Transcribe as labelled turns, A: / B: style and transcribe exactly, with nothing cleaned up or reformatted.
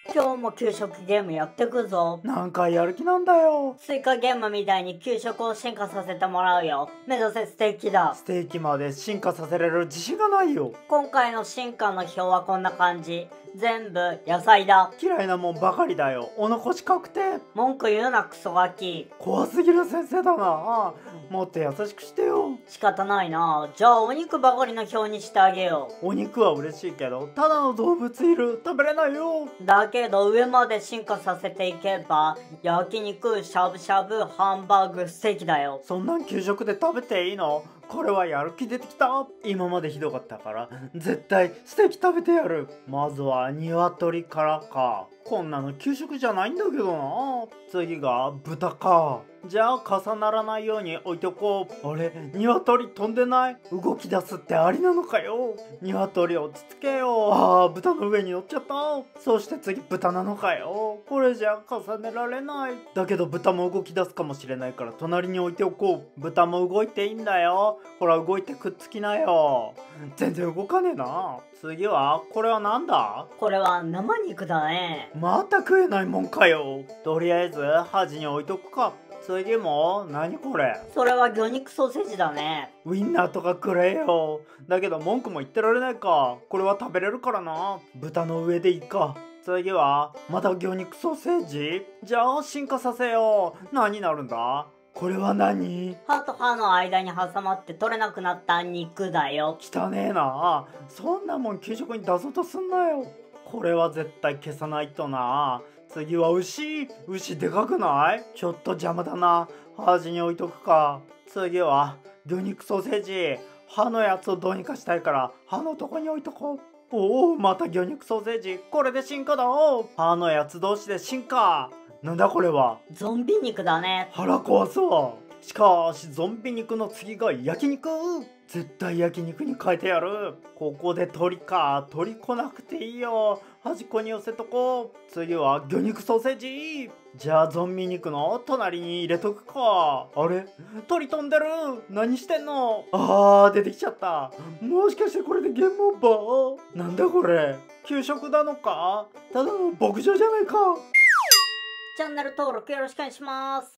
A: 今日も給食ゲームやってくぞ。
B: なんかやる気なんだよ。
A: スイカゲームみたいに給食を進化させてもらうよ。目指せステーキだ。
B: ステーキまで進化させられる自信がないよ。
A: 今回の進化の表はこんな感じ。全部野菜だ。
B: 嫌いなもんばかりだよ。お残し確定。
A: 文句言うなクソガキ。
B: 怖すぎる先生だな。もっと優しくしてよ。
A: 仕方ないな。じゃあお肉ばかりの表にしてあげよ
B: お肉は嬉しいけど、ただの動物いる。食べれないよ。
A: う。だけど上まで進化させていけば焼肉、しゃぶしゃぶ、ハンバーグ、ステーキだよ。
B: そんなん給食で食べていいの？これはやる気出てきた。今までひどかったから絶対ステーキ食べてやる。まずは鶏からか。こんなの給食じゃないんだけどな。次が豚か。じゃあ重ならないように置いておこう。あれ、鶏飛んでない？動き出すってありなのかよ。鶏落ち着けよ。あー、豚の上に乗っちゃった。そして次豚なのかよ。これじゃ重ねられない。だけど豚も動き出すかもしれないから隣に置いておこう。豚も動いていいんだよ。ほら動いてくっつきなよ。全然動かねえな。次はこれはなんだ？
A: これは生肉だね。
B: また食えないもんかよ。とりあえず端に置いとくか。次も何これ？
A: それは魚肉ソーセージだね。
B: ウインナーとかくれよ。だけど文句も言ってられないか。これは食べれるからな。豚の上でいいか。次はまた魚肉ソーセージ？じゃあ進化させよう。何になるんだ？これは何？
A: 歯と歯の間に挟まって取れなくなった肉だよ。
B: 汚ねえな。そんなもん給食に出そうとすんなよ。これは絶対消さないとな。次は牛。牛でかくない？ちょっと邪魔だな。端に置いとくか。次は魚肉ソーセージ。歯のやつをどうにかしたいから歯のとこに置いとこう。おお、また魚肉ソーセージ。これで進化だ。歯のやつ同士で進化。なんだこれは？
A: ゾンビ肉だね。
B: 腹壊すわ。しかしゾンビ肉の次が焼肉。絶対焼肉に変えてやる。ここで鳥か。鳥来なくていいよ。端っこに寄せとこう。次は魚肉ソーセージ。じゃあゾンビ肉の隣に入れとくか。あれ、鳥飛んでる。何してんの？あー、出てきちゃった。もしかしてこれでゲームオーバー？なんだこれ、給食なのか？ただの牧場じゃないか。
A: チャンネル登録よろしくお願いします。